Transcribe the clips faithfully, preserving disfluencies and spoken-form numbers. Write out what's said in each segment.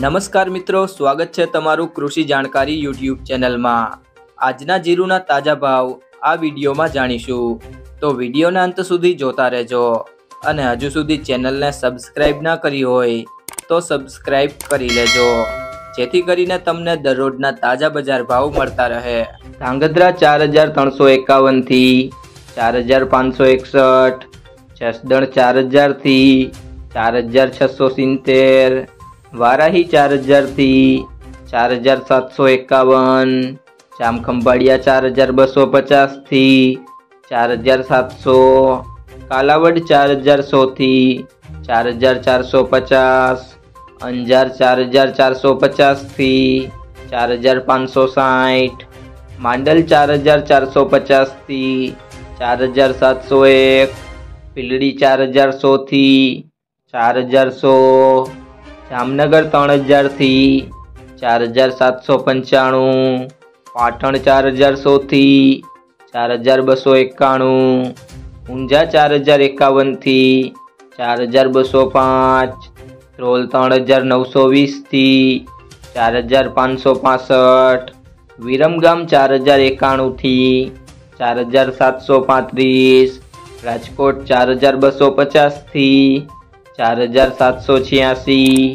નમસ્કાર મિત્રો, સ્વાગત છે તમારું કૃષિ જાણકારી યુટ્યુબ ચેનલમાં। આજના જીરુના તાજા ભાવ આ વિડીયોમાં જાણીશું, તો વિડીયોના અંત સુધી જોતા રહેજો અને હજુ સુધી ચેનલને સબસ્ક્રાઇબ ના કરી હોય તો સબસ્ક્રાઇબ કરી લેજો, જેથી કરીને તમને દરરોજના તાજા બજાર ભાવ મળતા રહે। ધાંગધ્રા ચાર હજાર ત્રણસો એકાવન થી ચાર હજાર પાંચસો એકસઠ, જસદણ ચાર હજાર થી ચાર હજાર છસો સિત્તેર, વારાહી ચાર હજાર થી ચાર હજાર સાતસો એકાવન, જામખંભાળિયા ચાર હજાર બસો પચાસ થી ચાર હજાર સાતસો, કાલાવડ ચાર હજાર સો થી ચાર હજાર ચારસો પચાસ, અંજાર ચાર હજાર ચારસો પચાસ થી ચાર હજાર પાંચસો સાઠ, માંડલ ચાર હજાર ચારસો પચાસ થી ચાર હજાર સાતસો એક, પીલડી ચાર હજાર સો થી ચાર હજાર સો, જામનગર ત્રણ હજાર થી ચાર હજાર સાતસો પંચાણું, પાટણ ચાર હજાર સો થી ચાર હજાર બસો એકાણું, ઊંઝા ચાર હજાર એકાવન થી ચાર હજાર બસો પાંચ, ધ્રોલ ત્રણ હજાર નવસો વીસ થી ચાર હજાર પાંચસો પાસઠ, વિરમગામ ચાર હજાર એકાણું થી ચાર હજાર સાતસો પાંત્રીસ, રાજકોટ ચાર હજાર બસો પચાસ થી ચાર હજાર સાતસો છ્યાસી,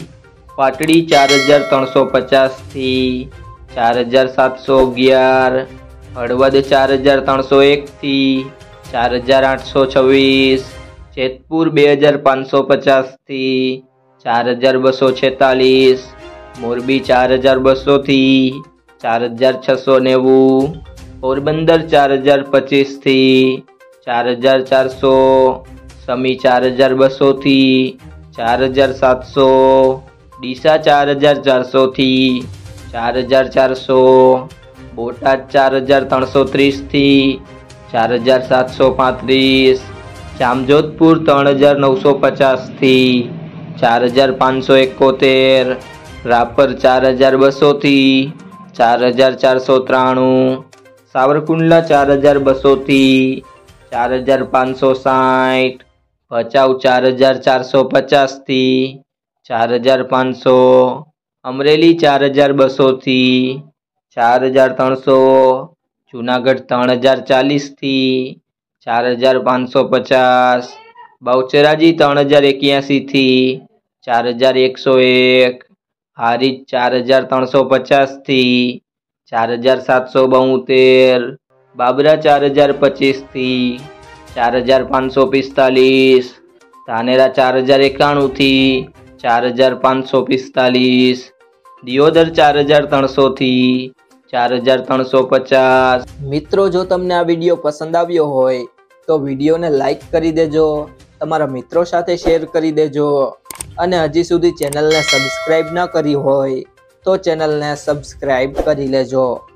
પાટડી ચાર હજાર ત્રણસો પચાસ થી ચાર હજાર સાતસો અગિયાર, હળવદ ચાર હજાર ત્રણસો એક થી ચાર હજાર આઠસો છવ્વીસ, જેતપુર બે હજાર પાંચસો પચાસ થી ચાર હજાર બસો છેતાલીસ, મોરબી ચાર હજાર બસો થી ચાર હજાર છસો નેવું, પોરબંદર ચાર હજાર પચીસ થી ચાર હજાર ચારસો, સમી ચાર હજાર બસો થી ચાર હજાર સાતસો, ડીસા ચાર હજાર ચારસો થી ચાર હજાર ચારસો, બોટાદ ચાર હજાર ત્રણસો ત્રીસ થી ચાર હજાર સાતસો પાંત્રીસ, જામજોધપુર ત્રણ હજાર નવસો પચાસ થી ચાર હજાર પાંચસો એકોતેર, રાપર ચાર હજાર બસો થી ચાર હજાર ચારસો ત્રાણું, સાવરકુંડલા ચાર હજાર બસો થી ચાર હજાર પાંચસો સાઠ, ભચાઉ ચાર હજાર ચારસો પચાસ થી ચાર હજાર પાંચસો, અમરેલી ચાર હજાર બસો થી ચાર હજાર ત્રણસો, જૂનાગઢ ત્રણ હજાર ચાલીસ થી ચાર હજાર પાંચસો પચાસ, બહુચરાજી ત્રણ હજાર એક્યાસી થી ચાર હજાર એકસો એક, હારીજ ચાર હજાર ત્રણસો પચાસ થી ચાર હજાર સાતસો બોતેર, બાબરા ચાર હજાર પચીસ થી ચાર હજાર પાંચસો પિસ્તાલીસ, ધાનેરા ચાર હજાર એકાણું થી ચાર હજાર પાંચસો પિસ્તાલીસ, દિયોદર ચાર હજાર ત્રણસો થી ચાર હજાર ત્રણસો પચાસ। મિત્રો, જો તમને આ વિડીયો પસંદ આવ્યો હોય તો વિડીયોને લાઈક કરી દેજો, તમારા મિત્રો સાથે શેર કરી દેજો અને હજી સુધી ચેનલને સબસ્ક્રાઇબ ના કરી હોય તો ચેનલને સબસ્ક્રાઇબ કરી લેજો।